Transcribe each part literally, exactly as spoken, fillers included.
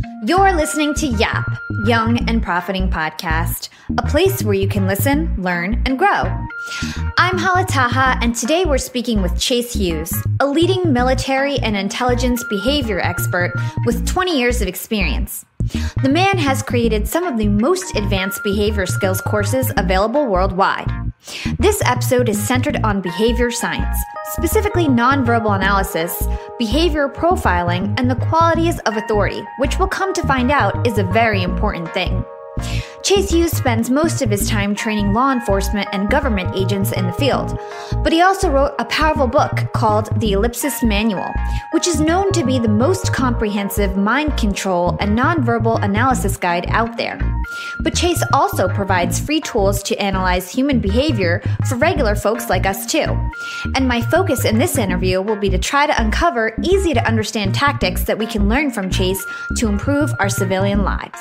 You're listening to Yap, Young and Profiting Podcast, a place where you can listen, learn, and grow. I'm Hala Taha, and today we're speaking with Chase Hughes, a leading military and intelligence behavior expert with twenty years of experience. The man has created some of the most advanced behavior skills courses available worldwide. This episode is centered on behavior science, specifically nonverbal analysis, behavior profiling, and the qualities of authority, which we'll come to find out is a very important thing. Chase Hughes spends most of his time training law enforcement and government agents in the field, but he also wrote a powerful book called the Ellipsis Manual, which is known to be the most comprehensive mind control and nonverbal analysis guide out there. But Chase also provides free tools to analyze human behavior for regular folks like us too. And my focus in this interview will be to try to uncover easy to understand tactics that we can learn from Chase to improve our civilian lives.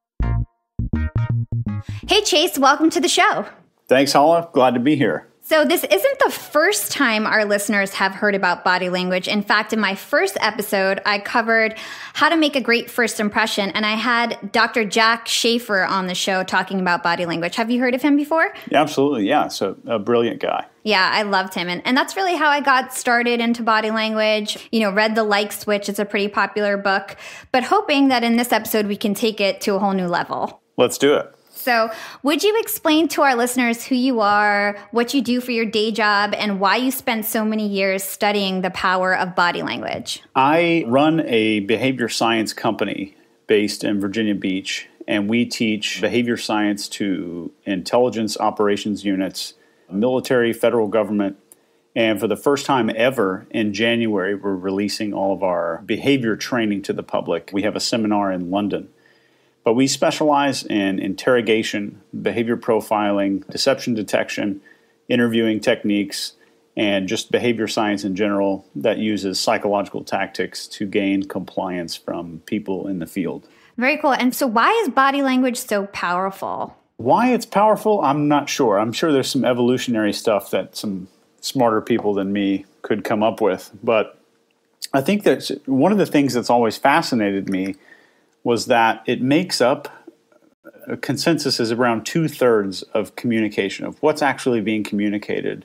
Hey, Chase, welcome to the show. Thanks, Hala. Glad to be here. So this isn't the first time our listeners have heard about body language. In fact, in my first episode, I covered how to make a great first impression, and I had Doctor Jack Schaefer on the show talking about body language. Have you heard of him before? Yeah, absolutely, yeah. So a brilliant guy. Yeah, I loved him. And, and that's really how I got started into body language. You know, read The Like Switch. It's a pretty popular book, but hoping that in this episode we can take it to a whole new level. Let's do it. So would you explain to our listeners who you are, what you do for your day job, and why you spent so many years studying the power of body language? I run a behavior science company based in Virginia Beach, and we teach behavior science to intelligence operations units, military, federal government. And for the first time ever in January, we're releasing all of our behavior training to the public. We have a seminar in London. But we specialize in interrogation, behavior profiling, deception detection, interviewing techniques, and just behavior science in general that uses psychological tactics to gain compliance from people in the field. Very cool. And so why is body language so powerful? Why it's powerful, I'm not sure. I'm sure there's some evolutionary stuff that some smarter people than me could come up with. But I think that one of the things that's always fascinated me was that it makes up, a consensus is around two-thirds of communication, of what's actually being communicated.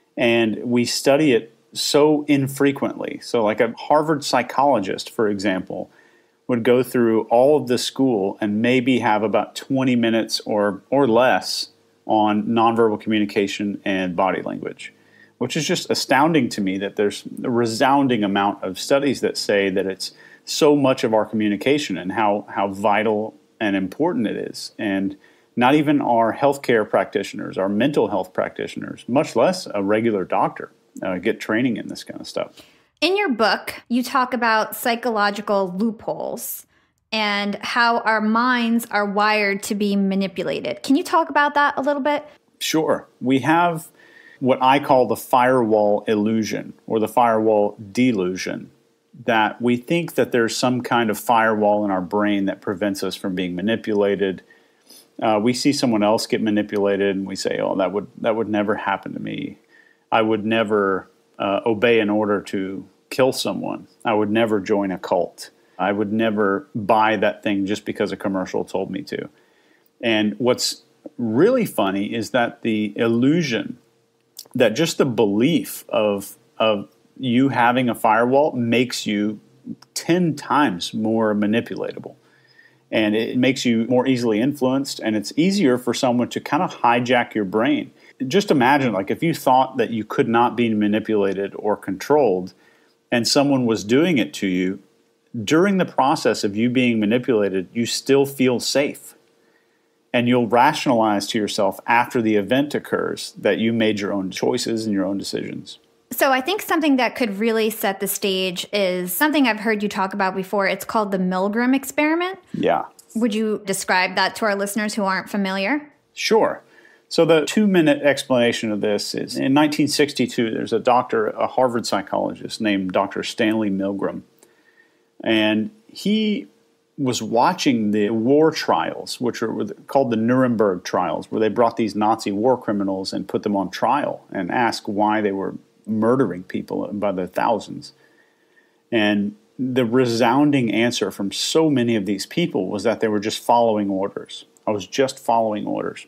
And we study it so infrequently. So like a Harvard psychologist, for example, would go through all of the school and maybe have about twenty minutes or, or less on nonverbal communication and body language, which is just astounding to me that there's a resounding amount of studies that say that it's so much of our communication and how, how vital and important it is. And not even our healthcare practitioners, our mental health practitioners, much less a regular doctor, uh, get training in this kind of stuff. In your book, you talk about psychological loopholes and how our minds are wired to be manipulated. Can you talk about that a little bit? Sure. We have what I call the firewall illusion or the firewall delusion, that we think that there's some kind of firewall in our brain that prevents us from being manipulated. Uh, we see someone else get manipulated and we say, oh, that would that would never happen to me. I would never uh, obey an order to kill someone. I would never join a cult. I would never buy that thing just because a commercial told me to. And what's really funny is that the illusion, that just the belief of of you having a firewall makes you ten times more manipulatable. And it makes you more easily influenced, and it's easier for someone to kind of hijack your brain. Just imagine, like, if you thought that you could not be manipulated or controlled, and someone was doing it to you, during the process of you being manipulated, you still feel safe. And you'll rationalize to yourself after the event occurs that you made your own choices and your own decisions. So I think something that could really set the stage is something I've heard you talk about before. It's called the Milgram experiment. Yeah. Would you describe that to our listeners who aren't familiar? Sure. So the two-minute explanation of this is in nineteen sixty-two, there's a doctor, a Harvard psychologist named Doctor Stanley Milgram. And he was watching the war trials, which are called the Nuremberg trials, where they brought these Nazi war criminals and put them on trial and asked why they were murdering people by the thousands. And the resounding answer from so many of these people was that they were just following orders. I was just following orders.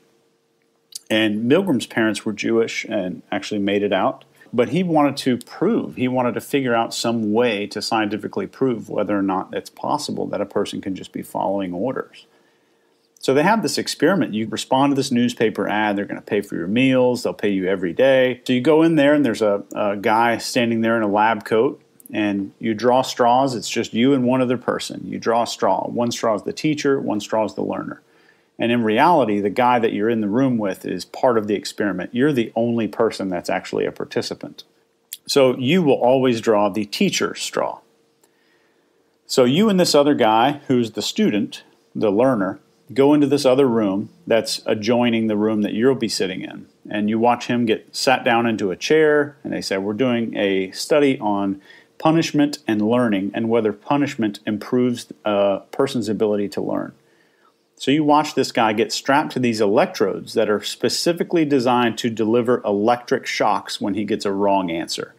And Milgram's parents were Jewish and actually made it out. But he wanted to prove, he wanted to figure out some way to scientifically prove whether or not it's possible that a person can just be following orders. So they have this experiment. You respond to this newspaper ad, they're going to pay for your meals, they'll pay you every day. So you go in there and there's a, a guy standing there in a lab coat, and you draw straws. It's just you and one other person. You draw a straw. One straw is the teacher, one straw is the learner. And in reality, the guy that you're in the room with is part of the experiment. You're the only person that's actually a participant. So you will always draw the teacher's straw. So you and this other guy, who's the student, the learner, go into this other room that's adjoining the room that you'll be sitting in. And you watch him get sat down into a chair, and they say, we're doing a study on punishment and learning and whether punishment improves a person's ability to learn. So you watch this guy get strapped to these electrodes that are specifically designed to deliver electric shocks when he gets a wrong answer.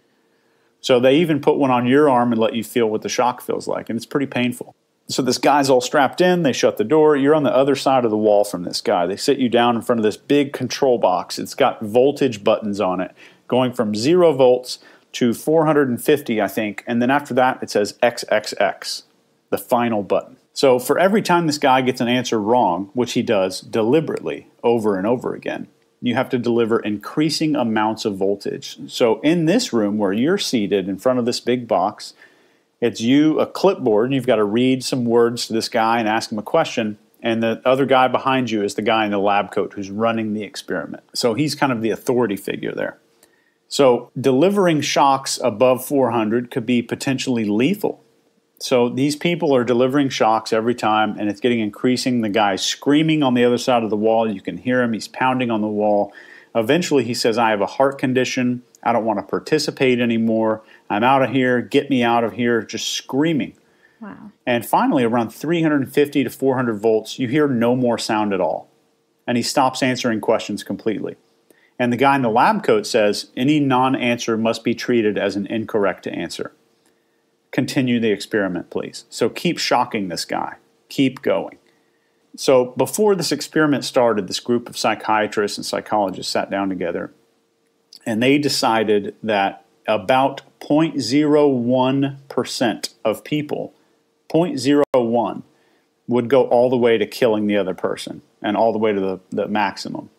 So they even put one on your arm and let you feel what the shock feels like, and it's pretty painful. So this guy's all strapped in, they shut the door, you're on the other side of the wall from this guy. They sit you down in front of this big control box. It's got voltage buttons on it, going from zero volts to four hundred fifty, I think, and then after that it says triple X, the final button. So for every time this guy gets an answer wrong, which he does deliberately over and over again, you have to deliver increasing amounts of voltage. So in this room where you're seated in front of this big box, it's you, a clipboard, and you've got to read some words to this guy and ask him a question, and the other guy behind you is the guy in the lab coat who's running the experiment. So he's kind of the authority figure there. So delivering shocks above four hundred could be potentially lethal. So these people are delivering shocks every time, and it's getting increasing. The guy's screaming on the other side of the wall. You can hear him. He's pounding on the wall. Eventually he says, I have a heart condition. I don't want to participate anymore. I'm out of here. Get me out of here. Just screaming. Wow. And finally, around three hundred fifty to four hundred volts, you hear no more sound at all. And he stops answering questions completely. And the guy in the lab coat says, any non-answer must be treated as an incorrect answer. Continue the experiment, please. So keep shocking this guy. Keep going. So before this experiment started, this group of psychiatrists and psychologists sat down together, and they decided that about zero point zero one percent of people, zero point zero one, would go all the way to killing the other person and all the way to the, the maximum.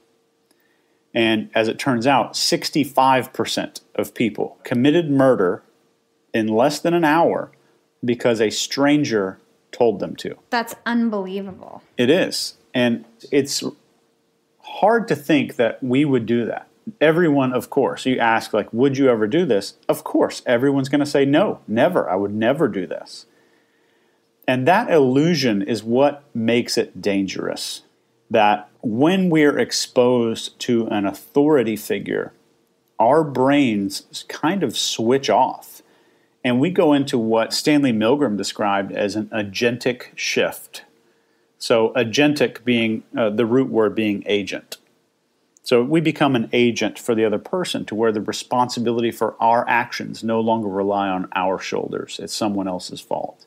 And as it turns out, sixty-five percent of people committed murder in less than an hour because a stranger told them to. That's unbelievable. It is. And it's hard to think that we would do that. Everyone, of course, you ask, like, would you ever do this? Of course, everyone's going to say, no, never. I would never do this. And that illusion is what makes it dangerous. That when we're exposed to an authority figure, our brains kind of switch off. And we go into what Stanley Milgram described as an agentic shift. So agentic being uh, the root word being agent. So we become an agent for the other person to where the responsibility for our actions no longer rely on our shoulders. It's someone else's fault.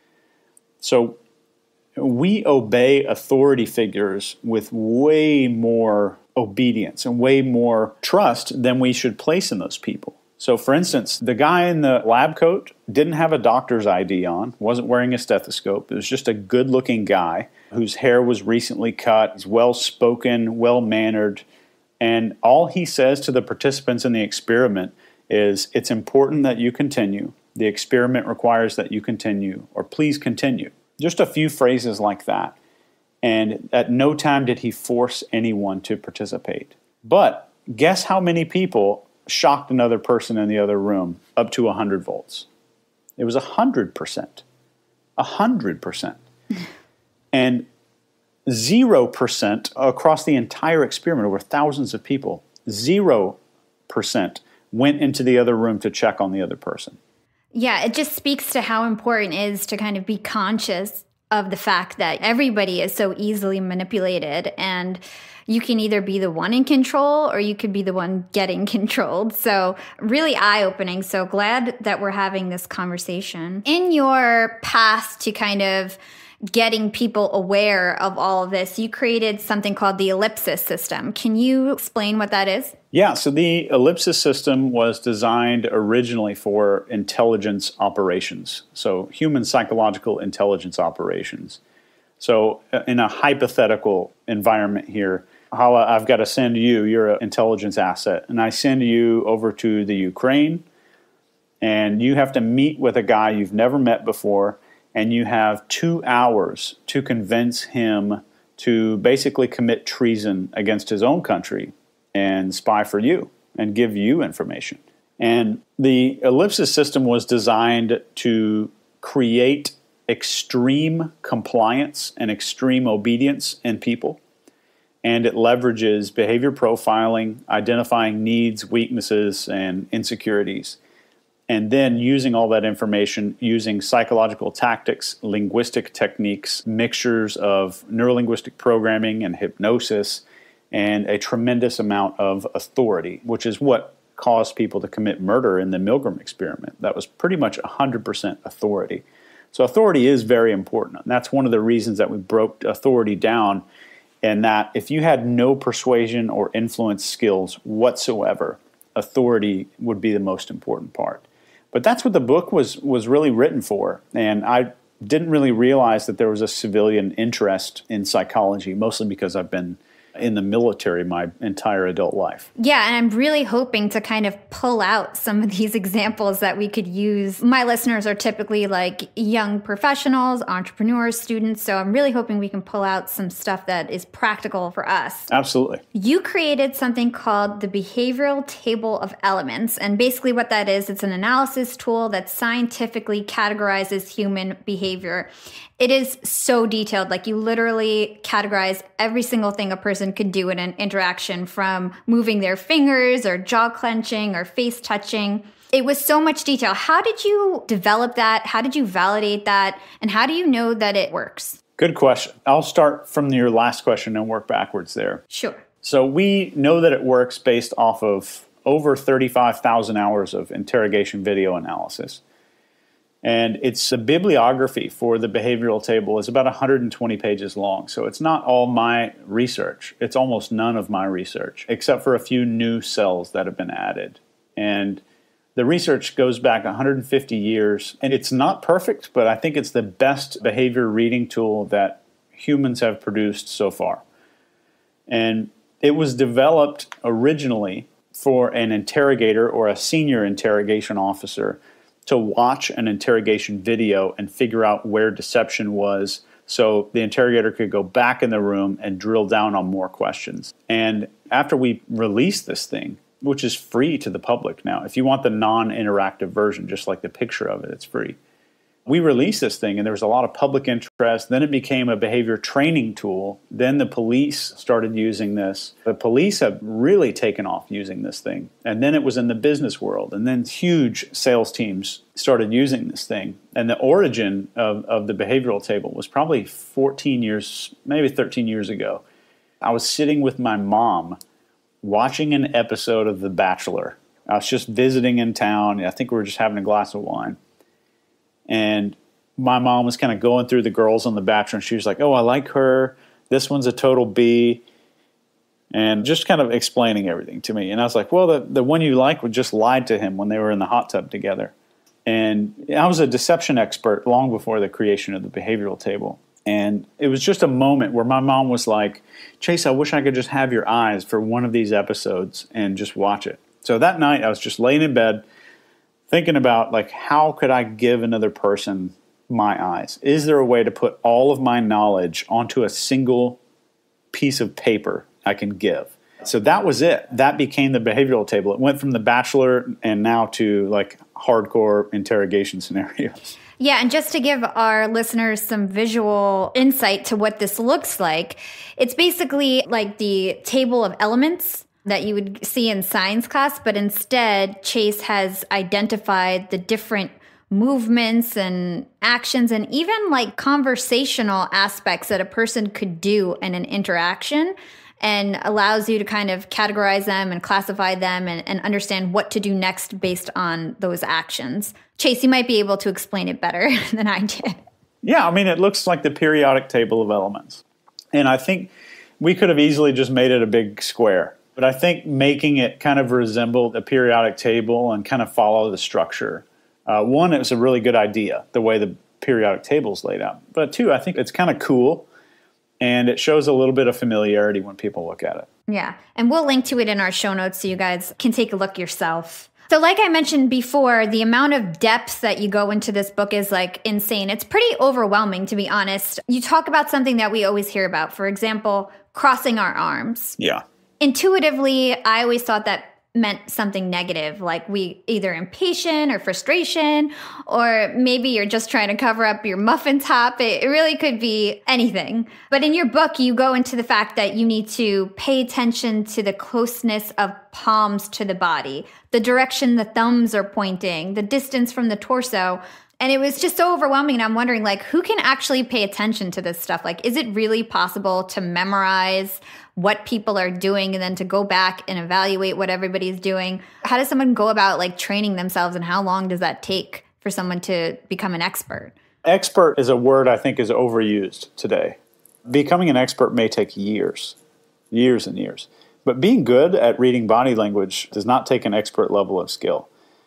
So we obey authority figures with way more obedience and way more trust than we should place in those people. So for instance, the guy in the lab coat didn't have a doctor's I D on, wasn't wearing a stethoscope. It was just a good-looking guy whose hair was recently cut. He's well-spoken, well-mannered. And all he says to the participants in the experiment is, it's important that you continue. The experiment requires that you continue, or please continue. Just a few phrases like that. And at no time did he force anyone to participate. But guess how many people shocked another person in the other room up to one hundred volts? It was one hundred percent. one hundred percent. And zero percent across the entire experiment, over thousands of people, zero percent went into the other room to check on the other person. Yeah, it just speaks to how important it is to kind of be conscious of the fact that everybody is so easily manipulated, and you can either be the one in control or you could be the one getting controlled. So really eye-opening. So glad that we're having this conversation. In your path to kind of getting people aware of all of this, you created something called the Ellipsis system. Can you explain what that is? Yeah, so the Ellipsis system was designed originally for intelligence operations, so human psychological intelligence operations. So in a hypothetical environment here, Hala, I've got to send you, you're an intelligence asset, and I send you over to the Ukraine, and you have to meet with a guy you've never met before, and you have two hours to convince him to basically commit treason against his own country and spy for you and give you information. And the Ellipsis system was designed to create extreme compliance and extreme obedience in people. And it leverages behavior profiling, identifying needs, weaknesses, and insecurities. And then using all that information, using psychological tactics, linguistic techniques, mixtures of neurolinguistic programming and hypnosis, and a tremendous amount of authority, which is what caused people to commit murder in the Milgram experiment. That was pretty much one hundred percent authority. So authority is very important. And that's one of the reasons that we broke authority down, and that if you had no persuasion or influence skills whatsoever, authority would be the most important part. But that's what the book was was really written for. And I didn't really realize that there was a civilian interest in psychology, mostly because I've been in the military my entire adult life. Yeah, and I'm really hoping to kind of pull out some of these examples that we could use. My listeners are typically like young professionals, entrepreneurs, students, so I'm really hoping we can pull out some stuff that is practical for us. Absolutely. You created something called the Behavioral Table of Elements, and basically what that is, it's an analysis tool that scientifically categorizes human behavior. It is so detailed, like you literally categorize every single thing a person could do in an interaction, from moving their fingers or jaw clenching or face touching. It was so much detail. How did you develop that? How did you validate that? And how do you know that it works? Good question. I'll start from your last question and work backwards there. Sure. So we know that it works based off of over thirty-five thousand hours of interrogation video analysis. And it's a bibliography for the behavioral table is about one hundred twenty pages long. So it's not all my research. It's almost none of my research, except for a few new cells that have been added. And the research goes back one hundred fifty years. And it's not perfect, but I think it's the best behavior reading tool that humans have produced so far. And it was developed originally for an interrogator or a senior interrogation officer to watch an interrogation video and figure out where deception was, so the interrogator could go back in the room and drill down on more questions. And after we released this thing, which is free to the public now, if you want the non-interactive version, just like the picture of it, it's free. We released this thing and there was a lot of public interest. Then it became a behavior training tool. Then the police started using this. The police have really taken off using this thing. And then it was in the business world. And then huge sales teams started using this thing. And the origin of, of the behavioral table was probably fourteen years, maybe thirteen years ago. I was sitting with my mom watching an episode of The Bachelor. I was just visiting in town. I think we were just having a glass of wine. And my mom was kind of going through the girls on The Bachelor, and she was like, oh, I like her. This one's a total B. And just kind of explaining everything to me. And I was like, well, the, the one you like would just lied to him when they were in the hot tub together. And I was a deception expert long before the creation of the behavioral table. And it was just a moment where my mom was like, Chase, I wish I could just have your eyes for one of these episodes and just watch it. So that night I was just laying in bed thinking about, like, how could I give another person my eyes? Is there a way to put all of my knowledge onto a single piece of paper I can give? So that was it. That became the behavioral table. It went from The Bachelor and now to like hardcore interrogation scenarios. Yeah, and just to give our listeners some visual insight to what this looks like, it's basically like the table of elements that you would see in science class, but instead Chase has identified the different movements and actions and even like conversational aspects that a person could do in an interaction, and allows you to kind of categorize them and classify them and, and understand what to do next based on those actions. Chase, you might be able to explain it better than I did. Yeah, I mean, it looks like the periodic table of elements. And I think we could have easily just made it a big square. But I think making it kind of resemble the periodic table and kind of follow the structure. Uh, one, it was a really good idea, the way the periodic table is laid out. But two, I think it's kind of cool. And it shows a little bit of familiarity when people look at it. Yeah. And we'll link to it in our show notes so you guys can take a look yourself. So like I mentioned before, the amount of depth that you go into this book is like insane. It's pretty overwhelming, to be honest. You talk about something that we always hear about. For example, crossing our arms. Yeah. Intuitively, I always thought that meant something negative, like we either impatient or frustration, or maybe you're just trying to cover up your muffin top. It, it really could be anything. But in your book, you go into the fact that you need to pay attention to the closeness of palms to the body, the direction the thumbs are pointing, the distance from the torso. And it was just so overwhelming. And I'm wondering, like, who can actually pay attention to this stuff? Like, is it really possible to memorize what people are doing and then to go back and evaluate what everybody's doing? How does someone go about, like, training themselves, and how long does that take for someone to become an expert? Expert is a word I think is overused today. Becoming an expert may take years, years and years. But being good at reading body language does not take an expert level of skill.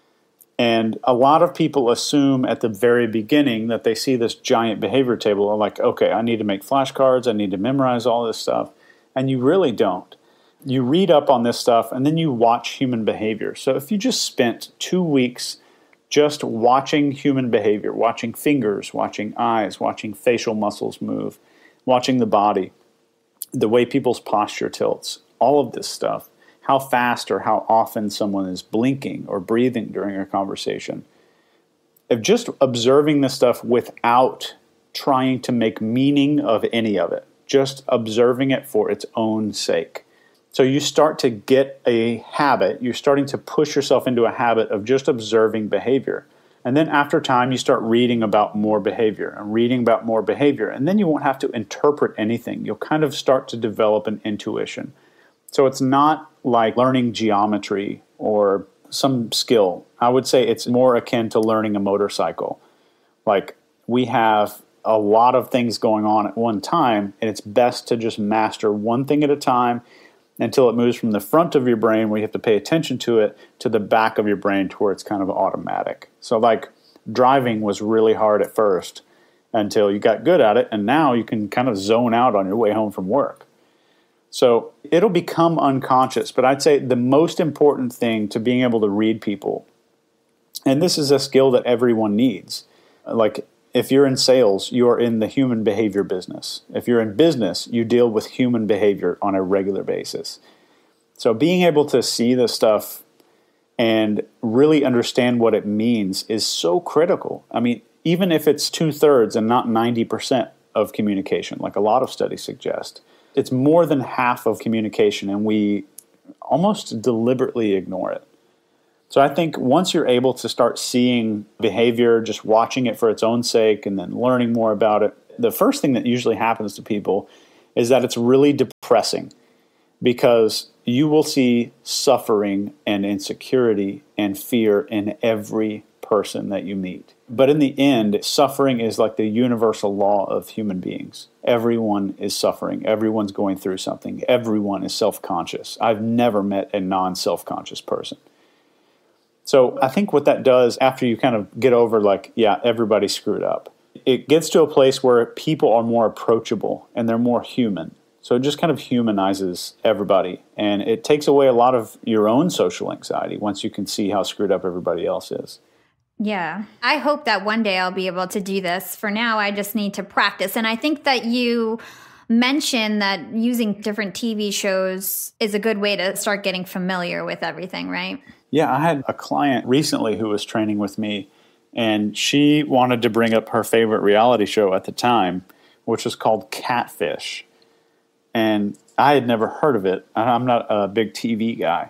And a lot of people assume at the very beginning that they see this giant behavior table and like, okay, I need to make flashcards, I need to memorize all this stuff. And you really don't. You read up on this stuff and then you watch human behavior. So if you just spent two weeks just watching human behavior, watching fingers, watching eyes, watching facial muscles move, watching the body, the way people's posture tilts, all of this stuff, how fast or how often someone is blinking or breathing during a conversation. If just observing this stuff without trying to make meaning of any of it, just observing it for its own sake. So you start to get a habit, you're starting to push yourself into a habit of just observing behavior. And then after time, you start reading about more behavior and reading about more behavior. And then you won't have to interpret anything. You'll kind of start to develop an intuition. So it's not like learning geometry or some skill. I would say it's more akin to learning a motorcycle. Like, we have a lot of things going on at one time, and it's best to just master one thing at a time until it moves from the front of your brain, where you have to pay attention to it, to the back of your brain, to where it's kind of automatic. So like, driving was really hard at first until you got good at it, and now you can kind of zone out on your way home from work. So it'll become unconscious, but I'd say the most important thing to being able to read people, and this is a skill that everyone needs. Like, if you're in sales, you are in the human behavior business. If you're in business, you deal with human behavior on a regular basis. So being able to see this stuff and really understand what it means is so critical. I mean, even if it's two-thirds and not ninety percent of communication, like a lot of studies suggest, it's more than half of communication, and we almost deliberately ignore it. So I think once you're able to start seeing behavior, just watching it for its own sake, and then learning more about it, the first thing that usually happens to people is that it's really depressing, because you will see suffering and insecurity and fear in every person that you meet. But in the end, suffering is like the universal law of human beings. Everyone is suffering. Everyone's going through something. Everyone is self-conscious. I've never met a non-self-conscious person. So I think what that does, after you kind of get over like, yeah, everybody screwed up, it gets to a place where people are more approachable and they're more human. So it just kind of humanizes everybody. And it takes away a lot of your own social anxiety once you can see how screwed up everybody else is. Yeah. I hope that one day I'll be able to do this. For now, I just need to practice. And I think that you mentioned that using different T V shows is a good way to start getting familiar with everything, right? Yeah, I had a client recently who was training with me, and she wanted to bring up her favorite reality show at the time, which was called Catfish. And I had never heard of it. I'm not a big T V guy.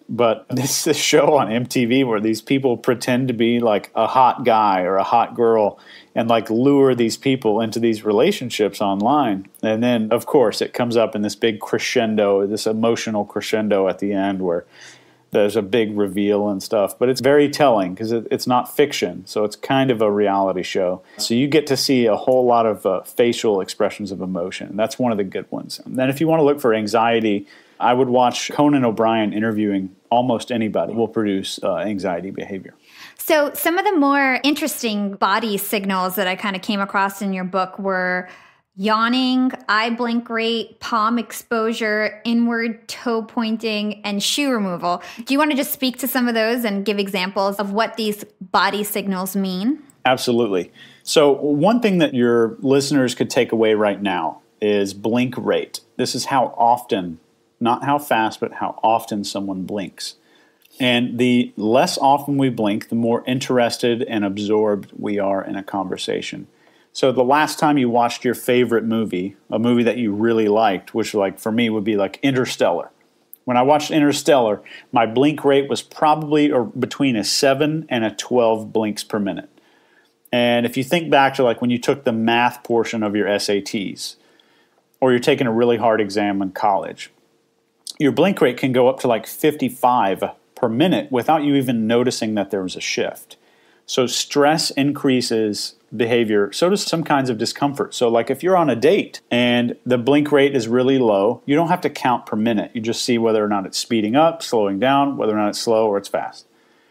but this this show on M T V where these people pretend to be like a hot guy or a hot girl and like lure these people into these relationships online. And then, of course, it comes up in this big crescendo, this emotional crescendo at the end where there's a big reveal and stuff. But it's very telling because it, it's not fiction, so it's kind of a reality show. So you get to see a whole lot of uh, facial expressions of emotion. That's one of the good ones. And then if you want to look for anxiety, I would watch Conan O'Brien interviewing almost anybody will produce uh, anxiety behavior. So some of the more interesting body signals that I kind of came across in your book were yawning, eye blink rate, palm exposure, inward toe pointing, and shoe removal. Do you want to just speak to some of those and give examples of what these body signals mean? Absolutely. So one thing that your listeners could take away right now is blink rate. This is how often, not how fast, but how often someone blinks. And the less often we blink, the more interested and absorbed we are in a conversation. So the last time you watched your favorite movie, a movie that you really liked, which like for me would be like Interstellar. When I watched Interstellar, my blink rate was probably or between a seven and a twelve blinks per minute. And if you think back to like when you took the math portion of your S A Ts, or you're taking a really hard exam in college, your blink rate can go up to like fifty-five per minute without you even noticing that there was a shift. So stress increases behavior, so does some kinds of discomfort. So like if you're on a date and the blink rate is really low, you don't have to count per minute. You just see whether or not it's speeding up, slowing down, whether or not it's slow or it's fast.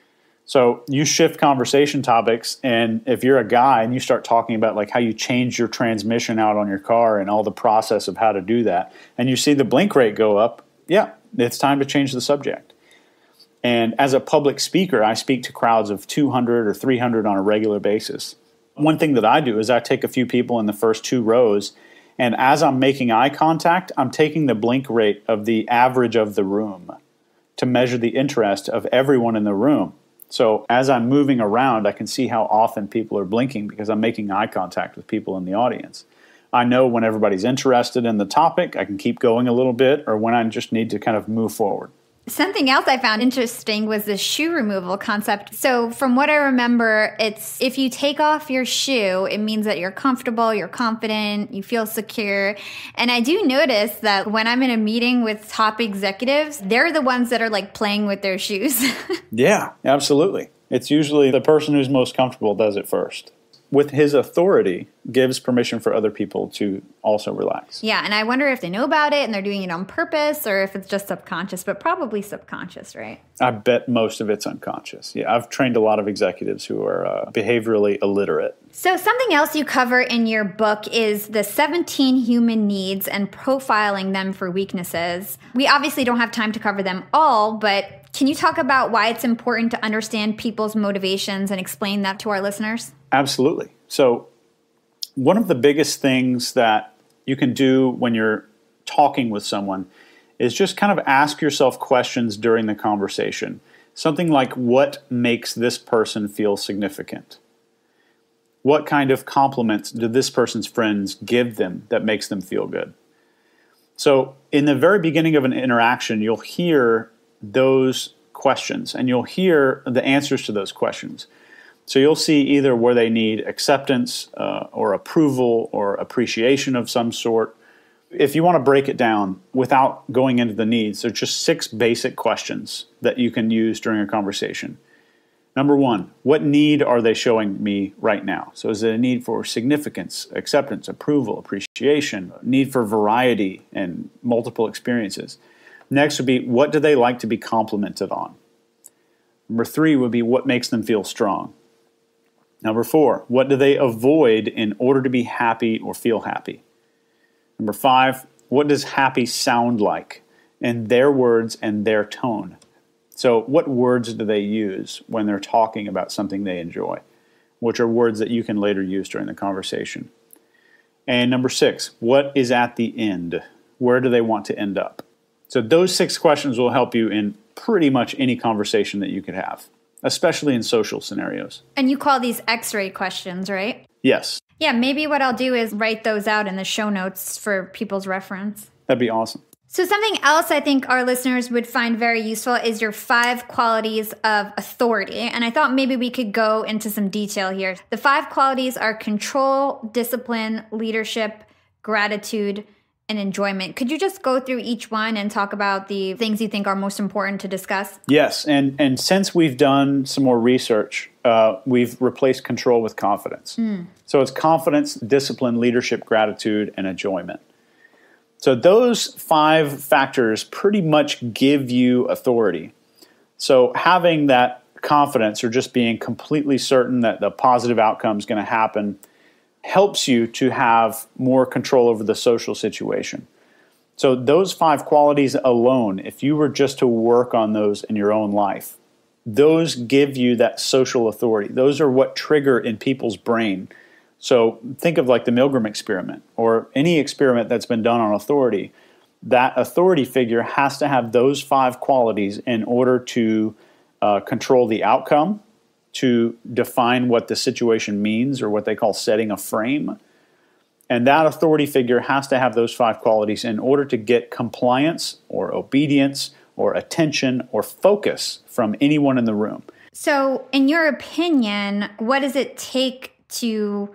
So you shift conversation topics, and if you're a guy and you start talking about like how you change your transmission out on your car and all the process of how to do that, and you see the blink rate go up, yeah, it's time to change the subject. And as a public speaker, I speak to crowds of two hundred or three hundred on a regular basis. One thing that I do is I take a few people in the first two rows, and as I'm making eye contact, I'm taking the blink rate of the average of the room to measure the interest of everyone in the room. So as I'm moving around, I can see how often people are blinking because I'm making eye contact with people in the audience. I know when everybody's interested in the topic, I can keep going a little bit, or when I just need to kind of move forward. Something else I found interesting was the shoe removal concept. So from what I remember, it's if you take off your shoe, it means that you're comfortable, you're confident, you feel secure. And I do notice that when I'm in a meeting with top executives, they're the ones that are like playing with their shoes. Yeah, absolutely. It's usually the person who's most comfortable does it first. With his authority, gives permission for other people to also relax. Yeah, and I wonder if they know about it and they're doing it on purpose or if it's just subconscious, but probably subconscious, right? I bet most of it's unconscious. Yeah, I've trained a lot of executives who are uh, behaviorally illiterate. So something else you cover in your book is the seventeen human needs and profiling them for weaknesses. We obviously don't have time to cover them all, but can you talk about why it's important to understand people's motivations and explain that to our listeners? Absolutely. So one of the biggest things that you can do when you're talking with someone is just kind of ask yourself questions during the conversation. Something like, what makes this person feel significant? What kind of compliments do this person's friends give them that makes them feel good? So in the very beginning of an interaction, you'll hear those questions and you'll hear the answers to those questions. So you'll see either where they need acceptance uh, or approval or appreciation of some sort. If you want to break it down without going into the needs, there's just six basic questions that you can use during a conversation. Number one, what need are they showing me right now? So is it a need for significance, acceptance, approval, appreciation, need for variety and multiple experiences? Next would be, what do they like to be complimented on? Number three would be, what makes them feel strong? Number four, what do they avoid in order to be happy or feel happy? Number five, what does happy sound like in their words and their tone? So what words do they use when they're talking about something they enjoy, which are words that you can later use during the conversation? And number six, what is at the end? Where do they want to end up? So those six questions will help you in pretty much any conversation that you could have, especially in social scenarios. And you call these X-ray questions, right? Yes. Yeah, maybe what I'll do is write those out in the show notes for people's reference. That'd be awesome. So something else I think our listeners would find very useful is your five qualities of authority. And I thought maybe we could go into some detail here. The five qualities are control, discipline, leadership, gratitude, and enjoyment. Could you just go through each one and talk about the things you think are most important to discuss? Yes. And, and since we've done some more research, uh, we've replaced control with confidence. Mm. So it's confidence, discipline, leadership, gratitude, and enjoyment. So those five factors pretty much give you authority. So having that confidence or just being completely certain that the positive outcome is going to happen helps you to have more control over the social situation. So those five qualities alone, if you were just to work on those in your own life, those give you that social authority. Those are what trigger in people's brain. So think of like the Milgram experiment or any experiment that's been done on authority. That authority figure has to have those five qualities in order to uh, control the outcome, to define what the situation means or what they call setting a frame. And that authority figure has to have those five qualities in order to get compliance or obedience or attention or focus from anyone in the room. So in your opinion, what does it take to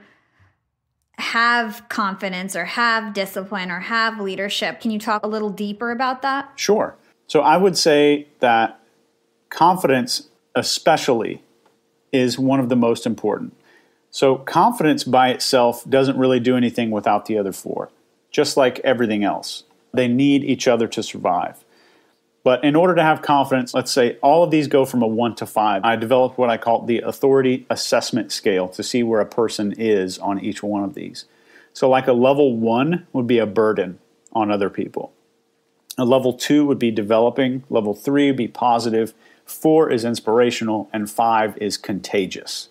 have confidence or have discipline or have leadership? Can you talk a little deeper about that? Sure. So I would say that confidence especially is one of the most important. So confidence by itself doesn't really do anything without the other four, just like everything else. They need each other to survive. But in order to have confidence, let's say all of these go from a one to five. I developed what I call the authority assessment scale to see where a person is on each one of these. So like a level one would be a burden on other people. A level two would be developing. Level three would be positive. Four is inspirational. And five is contagious.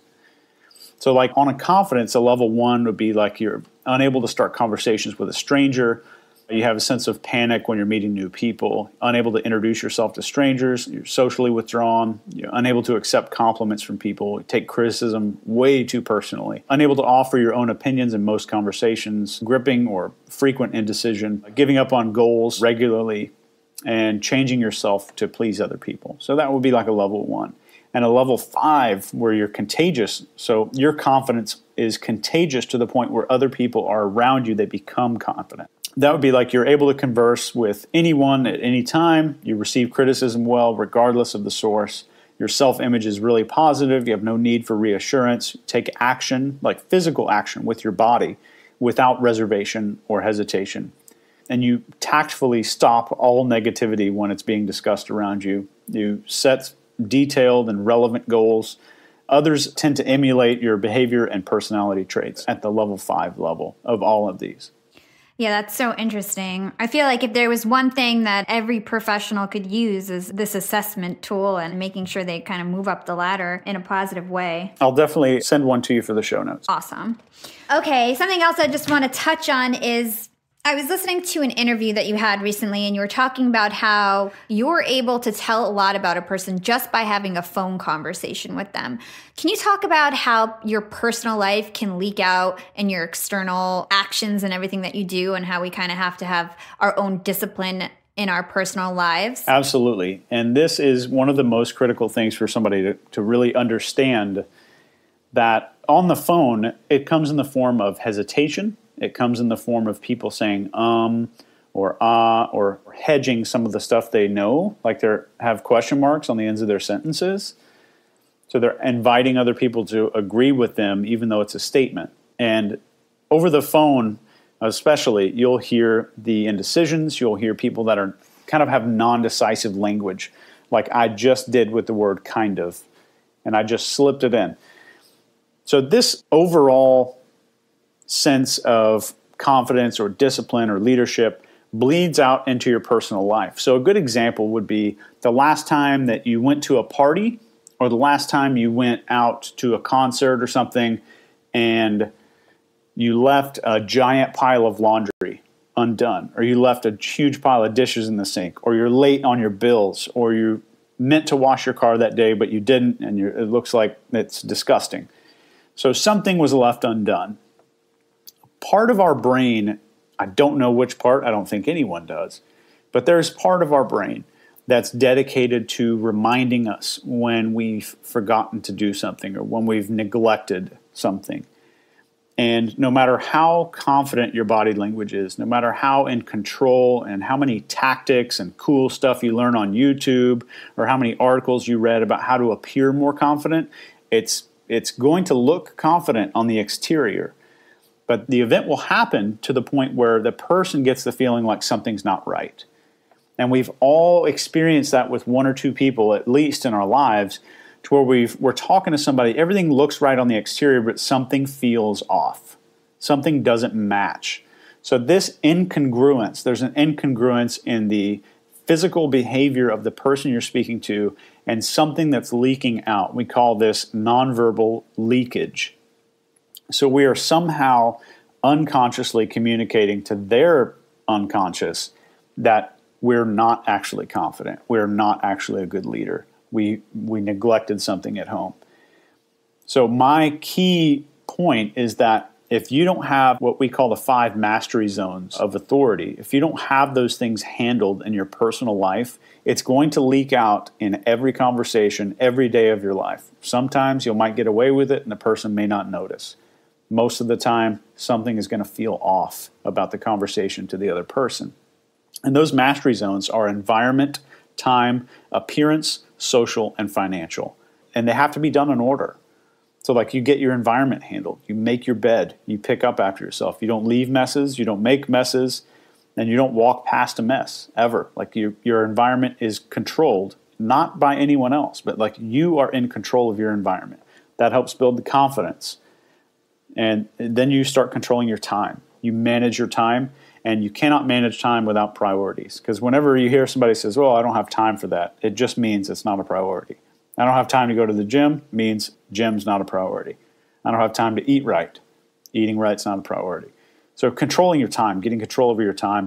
So like on a confidence, a level one would be like you're unable to start conversations with a stranger. You have a sense of panic when you're meeting new people, unable to introduce yourself to strangers, you're socially withdrawn, you're unable to accept compliments from people, take criticism way too personally, unable to offer your own opinions in most conversations, gripping or frequent indecision, giving up on goals regularly, and changing yourself to please other people. So that would be like a level one. And a level five where you're contagious, so your confidence is contagious to the point where other people are around you, they become confident. That would be like you're able to converse with anyone at any time. You receive criticism well, regardless of the source. Your self-image is really positive. You have no need for reassurance. Take action, like physical action with your body, without reservation or hesitation. And you tactfully stop all negativity when it's being discussed around you. You set detailed and relevant goals. Others tend to emulate your behavior and personality traits at the level five level of all of these. Yeah, that's so interesting. I feel like if there was one thing that every professional could use is this assessment tool and making sure they kind of move up the ladder in a positive way. I'll definitely send one to you for the show notes. Awesome. Okay, something else I just want to touch on is I was listening to an interview that you had recently, and you were talking about how you're able to tell a lot about a person just by having a phone conversation with them. Can you talk about how your personal life can leak out in your external actions and everything that you do, and how we kind of have to have our own discipline in our personal lives? Absolutely. And this is one of the most critical things for somebody to, to really understand, that on the phone, it comes in the form of hesitation. It comes in the form of people saying um or ah or hedging some of the stuff they know, like they have question marks on the ends of their sentences. So they're inviting other people to agree with them, even though it's a statement. And over the phone, especially, you'll hear the indecisions. You'll hear people that are kind of have non-decisive language, like I just did with the word kind of, and I just slipped it in. So this overall sense of confidence or discipline or leadership bleeds out into your personal life. So a good example would be the last time that you went to a party, or the last time you went out to a concert or something, and you left a giant pile of laundry undone, or you left a huge pile of dishes in the sink, or you're late on your bills, or you meant to wash your car that day but you didn't, and you're, it looks like it's disgusting. So something was left undone. Part of our brain, I don't know which part, I don't think anyone does, But there's part of our brain that's dedicated to reminding us when we've forgotten to do something or when we've neglected something. And no matter how confident your body language is, no matter how in control and how many tactics and cool stuff you learn on YouTube or how many articles you read about how to appear more confident, it's it's going to look confident on the exterior. But the event will happen to the point where the person gets the feeling like something's not right. And we've all experienced that with one or two people, at least in our lives, to where we've, we're talking to somebody, everything looks right on the exterior, but something feels off. Something doesn't match. So this incongruence, there's an incongruence in the physical behavior of the person you're speaking to and something that's leaking out. We call this nonverbal leakage. So we are somehow unconsciously communicating to their unconscious that we're not actually confident. We're not actually a good leader. We we neglected something at home. So my key point is that if you don't have what we call the five mastery zones of authority, if you don't have those things handled in your personal life, it's going to leak out in every conversation, every day of your life. Sometimes you might get away with it and the person may not notice. Most of the time, something is going to feel off about the conversation to the other person. And those mastery zones are environment, time, appearance, social, and financial. And they have to be done in order. So like you get your environment handled, you make your bed, you pick up after yourself. You don't leave messes, you don't make messes, and you don't walk past a mess ever. Like you, your environment is controlled, not by anyone else, but like you are in control of your environment. That helps build the confidence. And then you start controlling your time. You manage your time. And you cannot manage time without priorities. Because whenever you hear somebody says, well, I don't have time for that, it just means it's not a priority. I don't have time to go to the gym means gym's not a priority. I don't have time to eat right. Eating right's not a priority. So controlling your time, getting control over your time.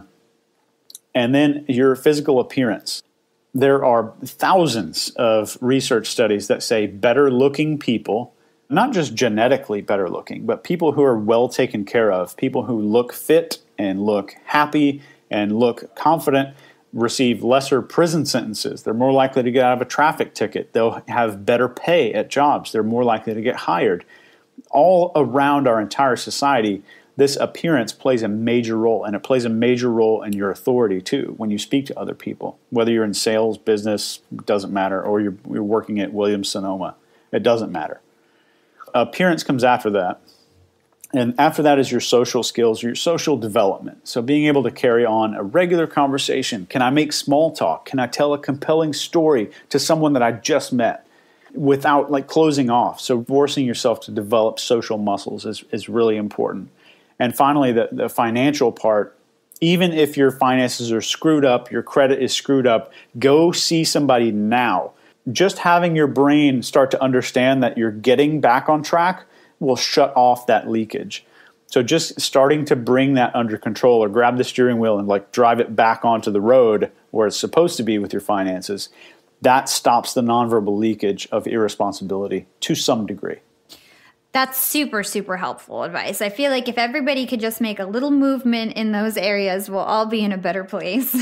And then your physical appearance. There are thousands of research studies that say better looking people, not just genetically better looking, but people who are well taken care of, people who look fit and look happy and look confident, receive lesser prison sentences. They're more likely to get out of a traffic ticket. They'll have better pay at jobs. They're more likely to get hired. All around our entire society, this appearance plays a major role, and it plays a major role in your authority too when you speak to other people. Whether you're in sales, business, doesn't matter, or you're, you're working at Williams-Sonoma, it doesn't matter. Appearance comes after that. And after that is your social skills, your social development. So being able to carry on a regular conversation. Can I make small talk? Can I tell a compelling story to someone that I just met without like closing off? So forcing yourself to develop social muscles is, is really important. And finally, the, the financial part. Even if your finances are screwed up, your credit is screwed up, go see somebody now. Just having your brain start to understand that you're getting back on track will shut off that leakage. So just starting to bring that under control or grab the steering wheel and like drive it back onto the road where it's supposed to be with your finances, that stops the nonverbal leakage of irresponsibility to some degree. That's super, super helpful advice. I feel like if everybody could just make a little movement in those areas, we'll all be in a better place.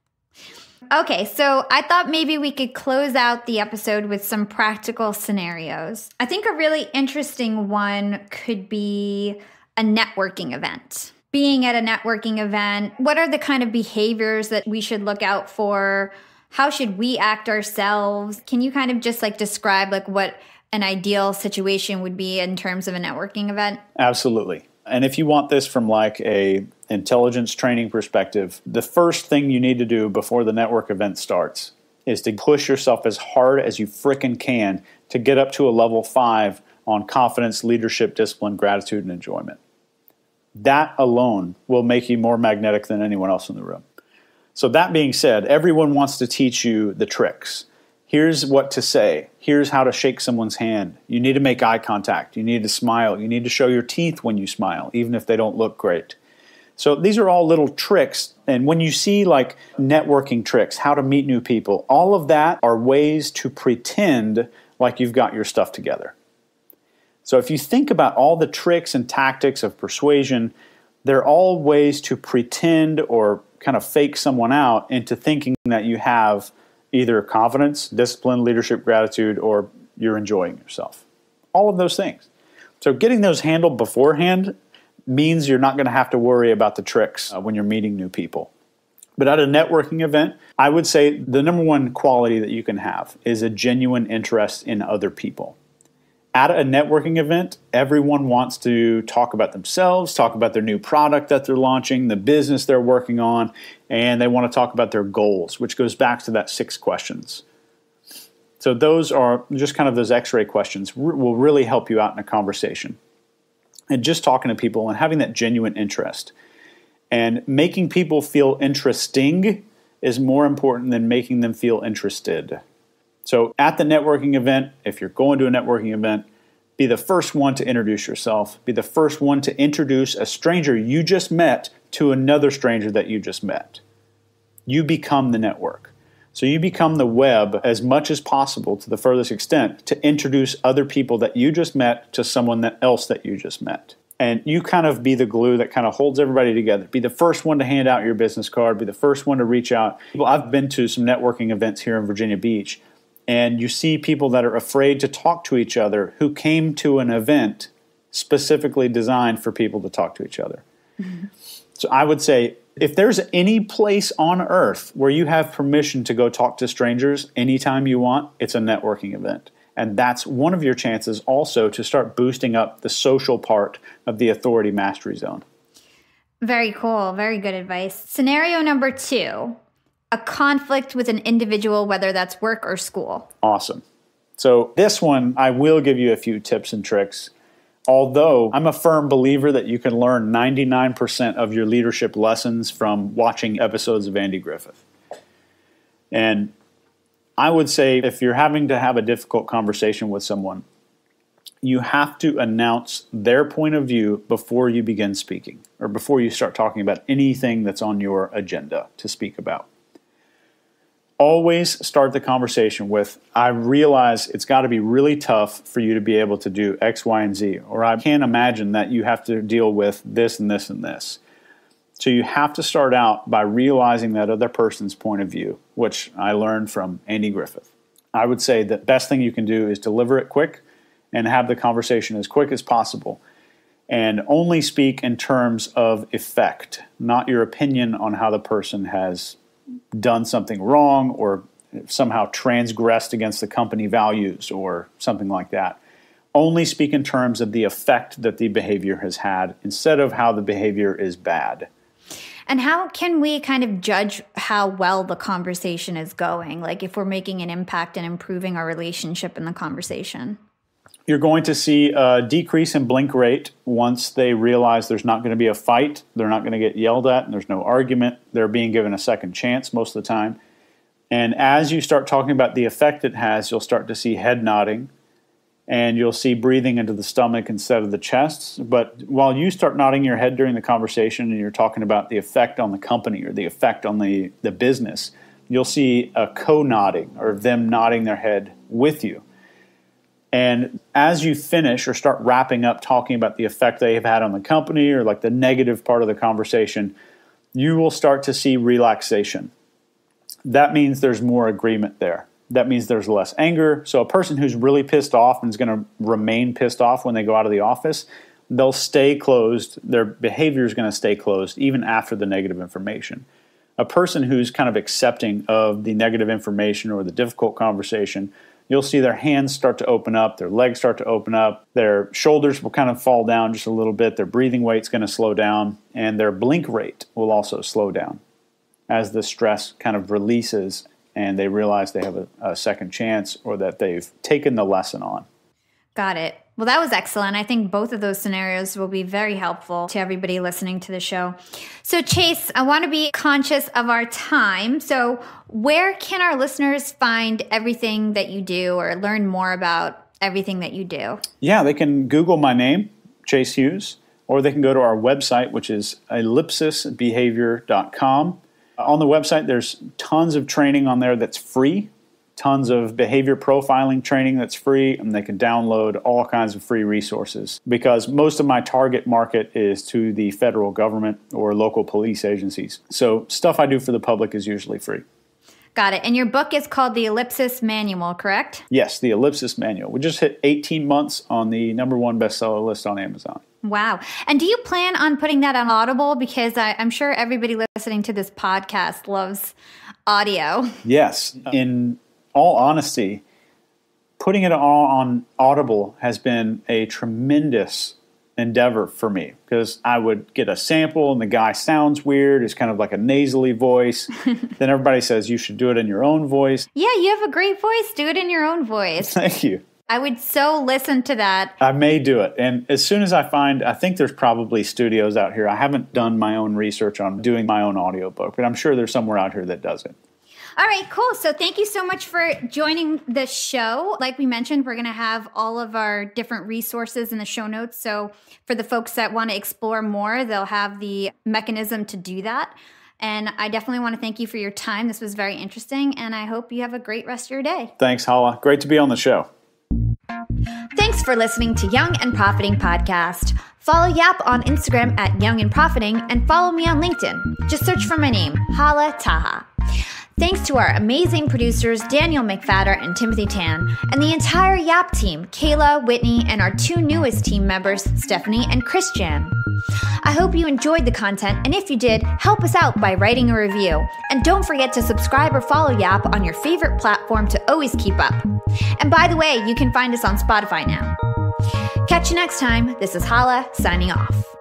Okay, so I thought maybe we could close out the episode with some practical scenarios. I think a really interesting one could be a networking event. Being at a networking event, what are the kind of behaviors that we should look out for? How should we act ourselves? Can you kind of just like describe like what an ideal situation would be in terms of a networking event? Absolutely. And if you want this from like a intelligence training perspective, the first thing you need to do before the network event starts is to push yourself as hard as you frickin' can to get up to a level five on confidence, leadership, discipline, gratitude, and enjoyment. That alone will make you more magnetic than anyone else in the room. So that being said, everyone wants to teach you the tricks. Here's what to say. Here's how to shake someone's hand. You need to make eye contact. You need to smile. You need to show your teeth when you smile, even if they don't look great. So these are all little tricks. And when you see like networking tricks, how to meet new people, all of that are ways to pretend like you've got your stuff together. So if you think about all the tricks and tactics of persuasion, they're all ways to pretend or kind of fake someone out into thinking that you have either confidence, discipline, leadership, gratitude, or you're enjoying yourself. All of those things. So getting those handled beforehand means you're not going to have to worry about the tricks uh, when you're meeting new people. But at a networking event, I would say the number one quality that you can have is a genuine interest in other people. At a networking event, everyone wants to talk about themselves, talk about their new product that they're launching, the business they're working on, and they want to talk about their goals, which goes back to that six questions. So those are just kind of those x-ray questions r- will really help you out in a conversation. And just talking to people and having that genuine interest. And making people feel interesting is more important than making them feel interested. So at the networking event, if you're going to a networking event, be the first one to introduce yourself. Be the first one to introduce a stranger you just met to another stranger that you just met. You become the network. So you become the web as much as possible to the furthest extent to introduce other people that you just met to someone that else that you just met. And you kind of be the glue that kind of holds everybody together. Be the first one to hand out your business card. Be the first one to reach out. I've been to some networking events here in Virginia Beach, and you see people that are afraid to talk to each other who came to an event specifically designed for people to talk to each other. Mm-hmm. So I would say if there's any place on earth where you have permission to go talk to strangers anytime you want, it's a networking event. And that's one of your chances also to start boosting up the social part of the authority mastery zone. Very cool. Very good advice. Scenario number two. A conflict with an individual, whether that's work or school. Awesome. So this one, I will give you a few tips and tricks. Although I'm a firm believer that you can learn ninety-nine percent of your leadership lessons from watching episodes of Andy Griffith. And I would say if you're having to have a difficult conversation with someone, you have to announce their point of view before you begin speaking or before you start talking about anything that's on your agenda to speak about. Always start the conversation with, I realize it's got to be really tough for you to be able to do X, Y, and Z, or I can't imagine that you have to deal with this and this and this. So you have to start out by realizing that other person's point of view, which I learned from Andy Griffith. I would say the best thing you can do is deliver it quick and have the conversation as quick as possible. And only speak in terms of effect, not your opinion on how the person has done something wrong or somehow transgressed against the company values or something like that. Only speak in terms of the effect that the behavior has had instead of how the behavior is bad. And how can we kind of judge how well the conversation is going? Like if we're making an impact and improving our relationship in the conversation? You're going to see a decrease in blink rate once they realize there's not going to be a fight, they're not going to get yelled at, and there's no argument. They're being given a second chance most of the time. And as you start talking about the effect it has, you'll start to see head nodding, and you'll see breathing into the stomach instead of the chest. But while you start nodding your head during the conversation and you're talking about the effect on the company or the effect on the, the business, you'll see a co-nodding or them nodding their head with you. And as you finish or start wrapping up talking about the effect they have had on the company or like the negative part of the conversation, you will start to see relaxation. That means there's more agreement there. That means there's less anger. So a person who's really pissed off and is going to remain pissed off when they go out of the office, they'll stay closed. Their behavior is going to stay closed even after the negative information. A person who's kind of accepting of the negative information or the difficult conversation, you'll see their hands start to open up, their legs start to open up, their shoulders will kind of fall down just a little bit, their breathing rate's going to slow down, and their blink rate will also slow down as the stress kind of releases and they realize they have a, a second chance or that they've taken the lesson on. Got it. Well, that was excellent. I think both of those scenarios will be very helpful to everybody listening to the show. So, Chase, I want to be conscious of our time. So where can our listeners find everything that you do or learn more about everything that you do? Yeah, they can Google my name, Chase Hughes, or they can go to our website, which is ellipsis behavior dot com. On the website, there's tons of training on there that's free. tons of behavior profiling training that's free, and they can download all kinds of free resources because most of my target market is to the federal government or local police agencies. So stuff I do for the public is usually free. Got it. And your book is called the Ellipsis Manual, correct? Yes, the Ellipsis Manual. We just hit eighteen months on the number one bestseller list on Amazon. Wow. And do you plan on putting that on Audible? Because I, I'm sure everybody listening to this podcast loves audio. Yes. In all honesty, putting it all on Audible has been a tremendous endeavor for me because I would get a sample and the guy sounds weird. It's kind of like a nasally voice. Then everybody says you should do it in your own voice. Yeah, you have a great voice. Do it in your own voice. Thank you. I would so listen to that. I may do it. And as soon as I find, I think there's probably studios out here. I haven't done my own research on doing my own audiobook, but I'm sure there's somewhere out here that does it. All right, cool. So thank you so much for joining the show. Like we mentioned, we're going to have all of our different resources in the show notes. So for the folks that want to explore more, they'll have the mechanism to do that. And I definitely want to thank you for your time. This was very interesting, and I hope you have a great rest of your day. Thanks, Hala. Great to be on the show. Thanks for listening to Young and Profiting Podcast. Follow Yap on Instagram at Young and Profiting and follow me on LinkedIn. Just search for my name, Hala Taha. Thanks to our amazing producers, Daniel McFadder and Timothy Tan, and the entire Yap team, Kayla, Whitney, and our two newest team members, Stephanie and Christian. I hope you enjoyed the content, and if you did, help us out by writing a review. And don't forget to subscribe or follow Yap on your favorite platform to always keep up. And by the way, you can find us on Spotify now. Catch you next time. This is Hala, signing off.